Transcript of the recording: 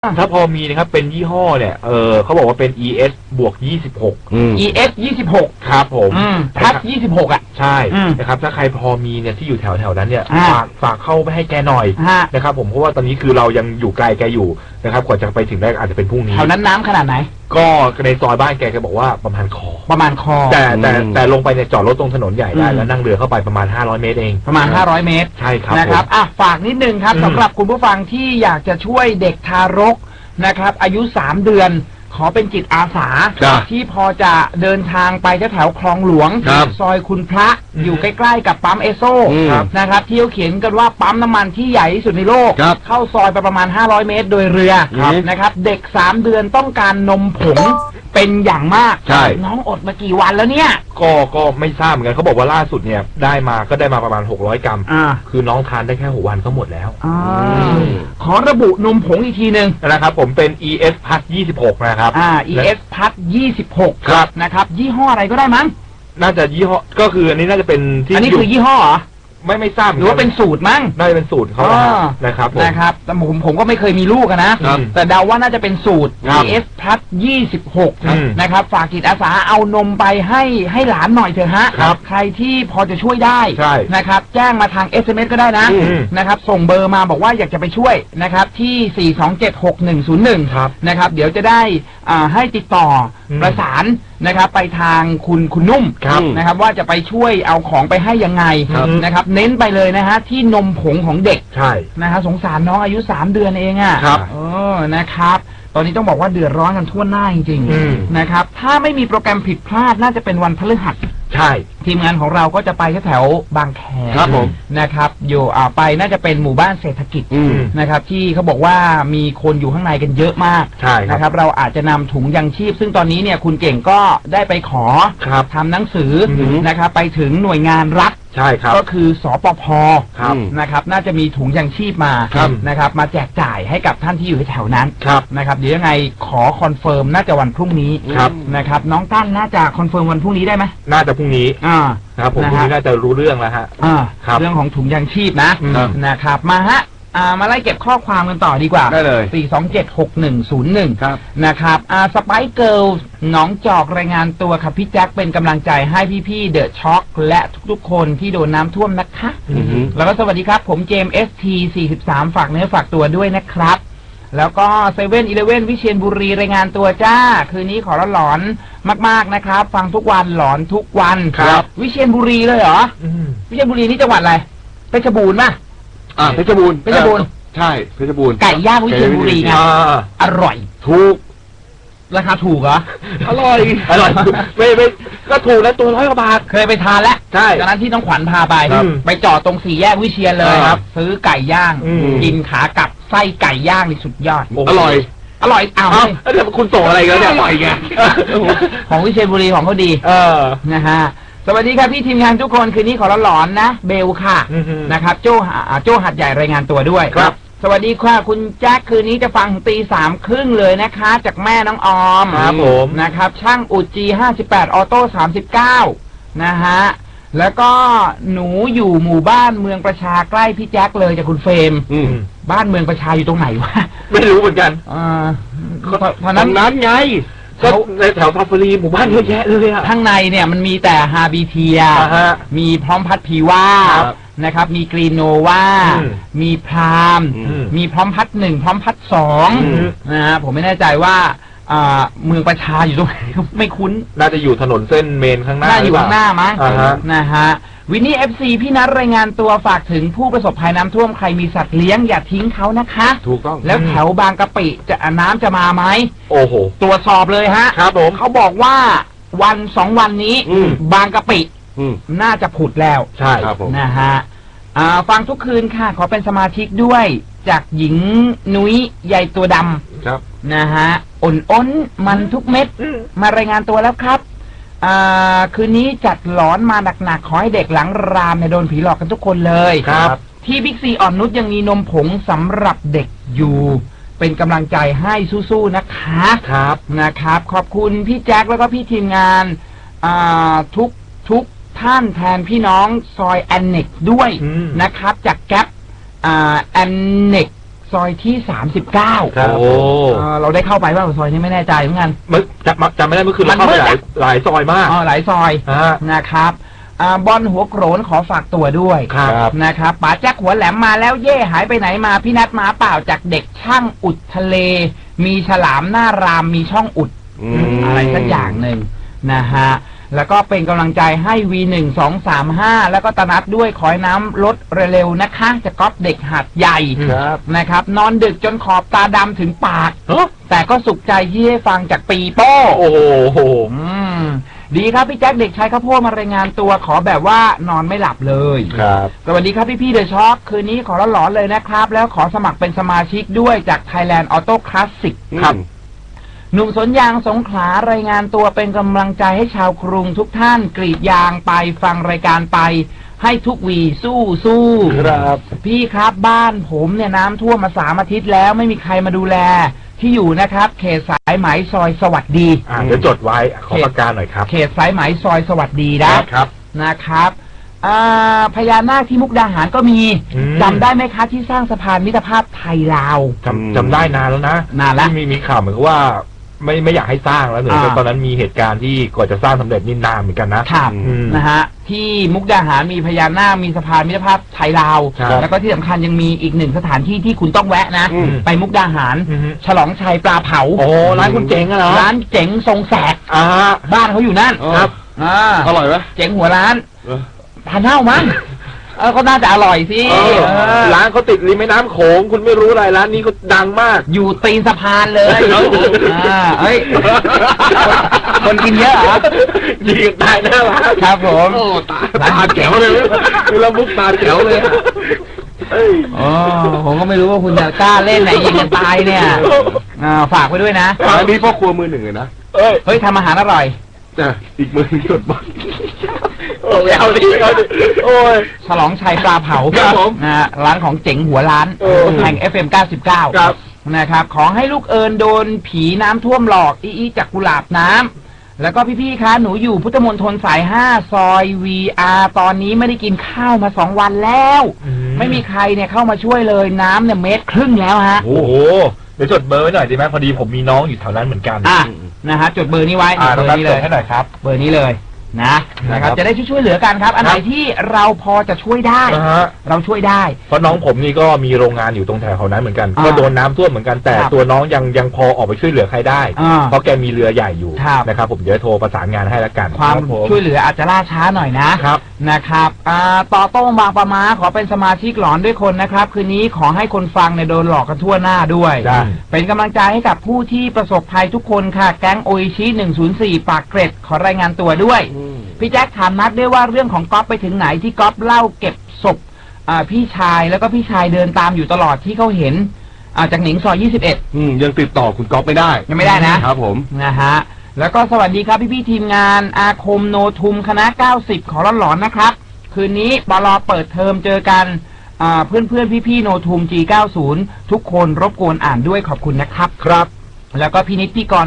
ถ้าพอมีนะครับเป็นยี่ห้อเนี่ยเขาบอกว่าเป็น ES บวก26 ES 26 ครับผมพัด26อ่ะใช่นะครับถ้าใครพอมีเนี่ยที่อยู่แถวนั้นเนี่ยฝากเข้าไปให้แกหน่อยนะครับผมเพราะว่าตอนนี้คือเรายังอยู่ไกลแกอยู่นะครับกว่าจะไปถึงได้อาจจะเป็นพรุ่งนี้แถวนั้นน้ำขนาดไหนก็ในซอยบ้านแกบอกว่าประมาณคอแต่ลงไปเนี่ยจอดรถตรงถนนใหญ่ได้แล้วนั่งเรือเข้าไปประมาณ500 เมตรเองประมาณ500 เมตรใช่ครับนะครับฝากนิดนึงครับสำหรับคุณผู้ฟังที่อยากจะช่วยเด็กทารกนะครับอายุ3 เดือนขอเป็นจิตอาสาที่พอจะเดินทางไปแถวคลองหลวงซอยคุณพระอยู่ใกล้ๆกับปั๊มเอโซนะครับที่เขาเขียนกันว่าปั๊มน้ำมันที่ใหญ่ที่สุดในโลกเข้าซอยไปประมาณ500 เมตรโดยเรือนะครับเด็ก3 เดือนต้องการนมผงเป็นอย่างมากน้องอดมากี่วันแล้วเนี่ยก็ไม่ทราบเหมือนกันเขาบอกว่าล่าสุดเนี่ยได้มาประมาณ600 กรัมคือน้องทานได้แค่6 วันก็หมดแล้วขอระบุนมผงอีกทีนึงนะครับผมเป็น ES พัด26นะครับ ES พัด26ครับนะครับยี่ห้ออะไรก็ได้มั้งน่าจะยี่ห้อก็คืออันนี้น่าจะเป็นที่อันนี้คือยี่ห้อเหรอไม่ทราบหรือว่าเป็นสูตรมั้งน่าจะเป็นสูตรเขานะครับแต่ผมก็ไม่เคยมีลูกนะแต่เดาว่าน่าจะเป็นสูตร ES พัด26นะครับฝากจิตอาสาเอานมไปให้หลานหน่อยเถอะฮะใครที่พอจะช่วยได้นะครับแจ้งมาทาง SMS ก็ได้นะครับส่งเบอร์มาบอกว่าอยากจะไปช่วยนะครับที่4276101นะครับเดี๋ยวจะได้ให้ติดต่อประสานนะครับไปทางคุณนุ่มนะครับว่าจะไปช่วยเอาของไปให้ยังไงนะครับเน้นไปเลยนะฮะที่นมผงของเด็กใช่นะฮะสงสารน้องอายุ3 เดือนเองอ่ะนะครับตอนนี้ต้องบอกว่าเดือดร้อนกันทั่วหน้าจริงๆนะครับถ้าไม่มีโปรแกรมผิดพลาดน่าจะเป็นวันพฤหัสใช่ทีมงานของเราก็จะไปแถวบางแคครับผมนะครับอยู่ไปน่าจะเป็นหมู่บ้านเศรษฐกิจนะครับที่เขาบอกว่ามีคนอยู่ข้างในกันเยอะมากใช่นะครับเราอาจจะนำถุงยังชีพซึ่งตอนนี้เนี่ยคุณเก่งก็ได้ไปขอทำหนังสือนะครับไปถึงหน่วยงานรัฐใช่ครับก็คือสปภ.นะครับน่าจะมีถุงยังชีพมานะครับมาแจกจ่ายให้กับท่านที่อยู่แถวนั้นนะครับเดี๋ยวยังไงขอคอนเฟิร์มน่าจะวันพรุ่งนี้นะครับน้องตั้นน่าจะคอนเฟิร์มวันพรุ่งนี้ได้ไหมน่าจะพรุ่งนี้นะครับผมพรุ่งนี้น่าจะรู้เรื่องแล้วฮะเรื่องของถุงยังชีพนะครับมาฮะมาไล่เก็บข้อความกันต่อดีกว่าได้เลย 4276101นะครับสไปซ์เกิร์ลน้องจอกรายงานตัวครับพี่แจ็คเป็นกำลังใจให้พี่ๆเดอะช็อคและทุกๆคนที่โดนน้ำท่วมนะคะแล้วก็สวัสดีครับผมเจมส์ ST43ฝากเนื้อฝากตัวด้วยนะครับแล้วก็7-11วิเชียรบุรีรายงานตัวจ้าคืนนี้ขอหลอนมากๆนะครับฟังทุกวันหลอนทุกวันครับวิเชียรบุรีเลยเหรอวิเชียรบุรีนี่จังหวัดอะไรเพชรบูรณ์ป่ะเพชรบูรณ์ใช่เพชรบูรณ์ไก่ย่างวิเชียรบุรีไงอร่อยถูกราคาถูกเหรออร่อยไม่ก็ถูกแล้วตัว100 กว่าบาทเคยไปทานแล้วใช่ตอนนั้นที่น้องขวัญพาไปจอดตรง4 แยกวิเชียรเลยครับซื้อไก่ย่างกินขากับไส้ไก่ย่างนี่สุดยอดอร่อยเดี๋ยวคุณส่งอะไรกันเนี่ยอร่อยไงของวิเชียรบุรีของเขาดีนะฮะสวัสดีครับพี่ทีมงานทุกคนคืนนี้ขอหลอนนะเบลค่ะนะครับโจ้หัดใหญ่รายงานตัวด้วยครับสวัสดีค่ะคุณแจ็คคืนนี้จะฟังตี 3:30เลยนะคะจากแม่น้องออมครับผมนะครับช่างอุจี58ออโต้39นะฮะแล้วก็หนูอยู่หมู่บ้านเมืองประชาใกล้พี่แจ็คเลยจากคุณเฟรมบ้านเมืองประชาอยู่ตรงไหนวะไม่รู้เหมือนกันเพราะนั้นไงก็ในแถวซาฟารีหมู่บ้านเยอะแยะเลยอะข้างในเนี่ยมันมีแต่ฮาบิเทียมีพร้อมพัดพีว่านะครับมีกรีโนวามีพรามมีพร้อมพัด1พร้อมพัด2นะฮะผมไม่แน่ใจว่าเมืองประชาอยู่ตรงไหนไม่คุ้นน่าจะอยู่ถนนเส้นเมนข้างหน้าอยู่ข้างหน้ามั้งนะฮะวินนี่ FC พี่นัทรายงานตัวฝากถึงผู้ประสบภัยน้ำท่วมใครมีสัตว์เลี้ยงอย่าทิ้งเขานะคะถูกต้องแล้วแถวบางกะปิน้ำจะมาไหมโอ้โหตรวจสอบเลยฮะครับผมเขาบอกว่าวัน2 วันนี้บางกะปิน่าจะผุดแล้วใช่ครับผมนะฮะฟังทุกคืนค่ะขอเป็นสมาชิกด้วยจากหญิงนุ้ยใหญ่ตัวดำครับนะฮะอ้นมันทุกเม็ดมารายงานตัวแล้วครับคืนนี้จัดหลอนมาหนักๆขอให้เด็กหลังรามเนี่ยโดนผีหลอกกันทุกคนเลยครับที่บิ๊กซีอ่อนนุชยังมีนมผงสำหรับเด็กอยู่เป็นกำลังใจให้สู้ๆนะคะครับนะครับขอบคุณพี่แจ็คแล้วก็พี่ทีมงานทุกท่านแทนพี่น้องซอยแอนเน็กด้วยนะครับจากแก๊ปแอนเน็กซอยที่39 ครับเราได้เข้าไปว่าซอยนี้ไม่แน่ใจเหมือนกันจำไม่ได้เมื่อคืนเราเข้าไปหลายซอยมากหลายซอยนะครับบอลหัวโกรนขอฝากตัวด้วยนะครับป๋าแจ็คหัวแหลมมาแล้วเย่หายไปไหนมาพี่นัทมาเปล่าจากเด็กช่างอุดทะเลมีฉลามหน้ารามมีช่องอุดอะไรสักอย่างหนึ่งนะฮะแล้วก็เป็นกำลังใจให้ V1235 แล้วก็ตนัดด้วยขอให้น้ำลดเร็วๆนะคะจะก๊อปเด็กหัดใหญ่นะครับนอนดึกจนขอบตาดำถึงปากแต่ก็สุขใจที่ได้ฟังจากปีโป้โอ้โหดีครับพี่แจ็คเด็กชายข้าวโพดมารายงานตัวขอแบบว่านอนไม่หลับเลยครับสวัสดีครับพี่เดอะช็อคคืนนี้ขอหลอนเลยนะครับแล้วขอสมัครเป็นสมาชิกด้วยจาก Thailand Auto Classic ครับหนุ่มสวนยางสงขลารายงานตัวเป็นกำลังใจให้ชาวกรุงทุกท่านกรีดยางไปฟังรายการไปให้ทุกวีสู้ครับพี่ครับบ้านผมเนี่ยน้ำท่วมมา3 อาทิตย์แล้วไม่มีใครมาดูแลที่อยู่นะครับเขตสายไหมซอยสวัสดีเดี๋ยวจดไว้ขอประกาศหน่อยครับเขตสายไหมซอยสวัสดีนะครับพญานาคที่มุกดาหารก็มีจำได้ไหมคะที่สร้างสะพานมิตรภาพไทยลาวจำได้นานแล้วนะนานแล้วมีข่าวเหมือนกับว่าไม่อยากให้สร้างแล้วเหมือนตอนนั้นมีเหตุการณ์ที่ก่อนจะสร้างสำเร็จนี่นานเหมือนกันนะครับนะฮะที่มุกดาหารมีพญานาคมีสะพานมิตรภาพไทยลาวแล้วก็ที่สำคัญยังมีอีกหนึ่งสถานที่ที่คุณต้องแวะนะไปมุกดาหารฉลองชัยปลาเผาโอ้ร้านคุณเจ๋งเหรอร้านเจ๋งทรงแสกบ้านเขาอยู่นั่นครับอร่อยไหมเจ๋งหัวร้านทานเท่ามั้งก็น่าจะอร่อยสิร้านเขาติดริมแม่น้ำโขงคุณไม่รู้อะไรร้านนี้เขาดังมากอยู่ตีนสะพานเลยเฮ้ยคนกินเยอะเหรอยิงตายแน่ละครับผมตาแจ๋วเลยคือเราบุกตาแจ๋วเลยผมก็ไม่รู้ว่าคุณจะกล้าเล่นไหนยิงกันตายเนี่ยฝากไว้ด้วยนะอันนี้พ่อครัวมือหนึ่งเลยนะเฮ้ยทำอาหารอร่อยอีกมือจดบ้างเอาดิโอ้ยฉลองชัยปลาเผาร้านของเจ๋งหัวร้านแห่ง FM 99นะครับขอให้ลูกเอิญโดนผีน้ำท่วมหลอกอีจากกุหลาบน้ำแล้วก็พี่ๆคะหนูอยู่พุทธมณฑลสาย5ซอย VR ตอนนี้ไม่ได้กินข้าวมา2 วันแล้วไม่มีใครเนี่ยเข้ามาช่วยเลยน้ำเนี่ย1.5 เมตรแล้วฮะโอ้โหเดี๋ยวจดเบอร์ไว้หน่อยดีไหมพอดีผมมีน้องอยู่แถวนั้นเหมือนกันนะฮะจดเบอร์นี้ไว้เบอร์นี้เลยให้หน่อยครับเบอร์นี้เลยนะครับจะได้ช่วยเหลือกันครับอันไหนที่เราพอจะช่วยได้เราช่วยได้เพราะน้องผมนี่ก็มีโรงงานอยู่ตรงแถวนั้นเหมือนกันก็โดนน้ำท่วมเหมือนกันแต่ตัวน้องยังพอออกไปช่วยเหลือใครได้เพราะแกมีเรือใหญ่อยู่นะครับผมเดี๋ยวโทรประสานงานให้แล้วกันความช่วยเหลืออาจจะล่าช้าหน่อยนะครับต่อโต้งบางปะมาขอเป็นสมาชิกหลอนด้วยคนนะครับคืนนี้ขอให้คนฟังเนี่ยโดนหลอกกันทั่วหน้าด้วยเป็นกำลังใจให้กับผู้ที่ประสบภัยทุกคนค่ะแก๊งโออิชิ104ปากเกร็ดขอรายงานตัวด้วยพี่แจ็คถามนัดด้วยว่าเรื่องของก๊อฟไปถึงไหนที่ก๊อฟเล่าเก็บศพพี่ชายแล้วก็พี่ชายเดินตามอยู่ตลอดที่เขาเห็นจากหนิงซอย21 ยังติดต่อคุณก๊อฟไม่ได้ยังไม่ได้นะครับผมนะฮะแล้วก็สวัสดีครับพี่ทีมงานอาคมโนทุมคณะ90ขอหลอนนะครับคืนนี้บลเปิดเทอมเจอกันเพื่อนพี่โนทุม G90 ทุกคนรบกวนอ่านด้วยขอบคุณนะครับครับแล้วก็พี่นิติกร